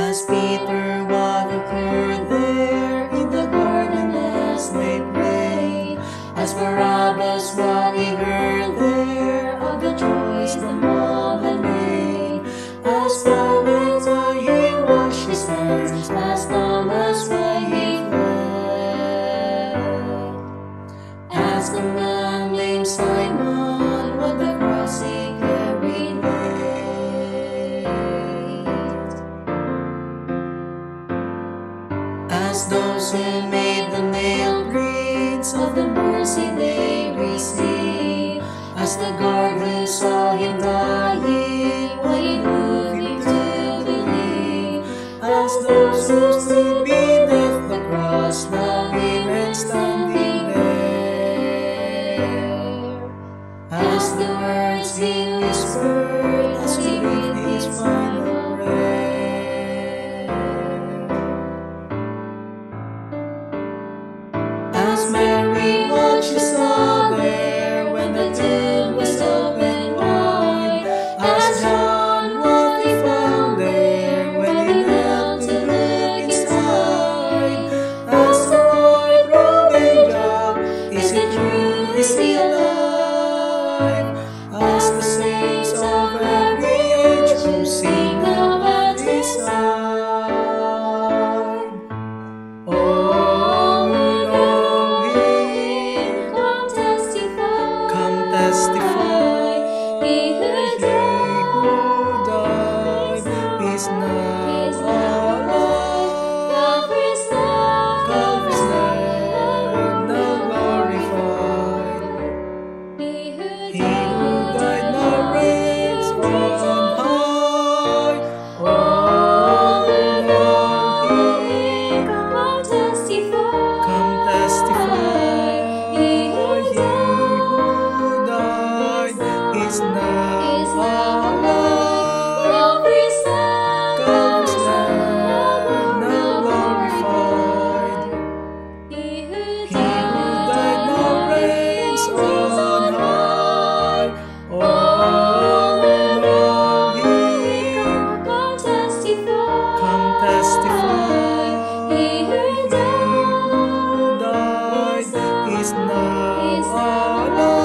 As Peter what occurred there in the garden as they prayed, as Barabbas what he heard there of the choice the mob had made, as Pilate why he washed his hands, as Thomas why he fled, as the man named Simon what the cross he carried late, as those who made the nail prints of the mercy they received, as the guard who saw him dying, why it moved him to believe, as those who stood beneath the cross, the women standing there, as the words he whispered as he breathed his final breath, as Mary watched his saw there when the tomb was opened wide, as John what he found there when he knelt to look inside, as the white robed angel, is he true, is he alive, as the saints of every age who sing now at his side. Oh, who know him, come testify, he who died is now alive, Calvary's Lamb now glorified, he who died now reigns on high. Oh, who know him, come testify, he who died is now alive, Calvary's Lamb now glorified, he who died now reigns on high. Oh, who know him, come testify, he who died is now alive.